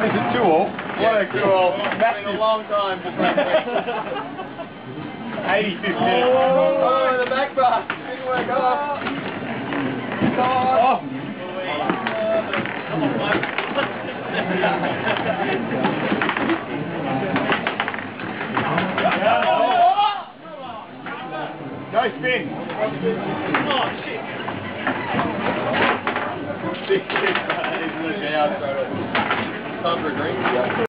Is it 2-all? What a goal. It's been a long time for Frank. 85th minute. Oh, the back bar. Didn't work off. Oh. Go spin. Oh, shit. Look out. Time for a drink.